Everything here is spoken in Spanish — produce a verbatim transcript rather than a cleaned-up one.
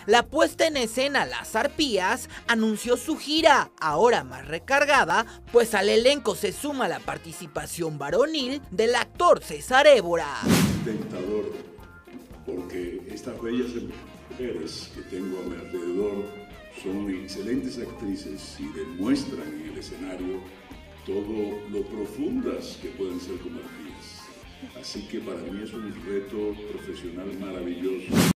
la puesta en escena Las Arpías anunció su gira, ahora más recargada, pues al elenco se suma la participación varonil del actor César Évora. Tentador, porque estas bellas mujeres que tengo a mi alrededor son excelentes actrices y demuestran en el escenario todo lo profundas que pueden ser como artistas. Así que para mí es un reto profesional maravilloso.